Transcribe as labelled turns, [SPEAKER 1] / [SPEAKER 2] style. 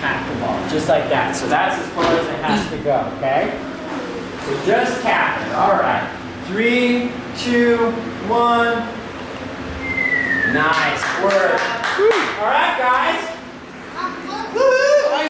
[SPEAKER 1] tap the ball, just like that. So that's as far as it has to go, okay? So just tap it, all right. 3, 2, 1. Nice work. All right, guys.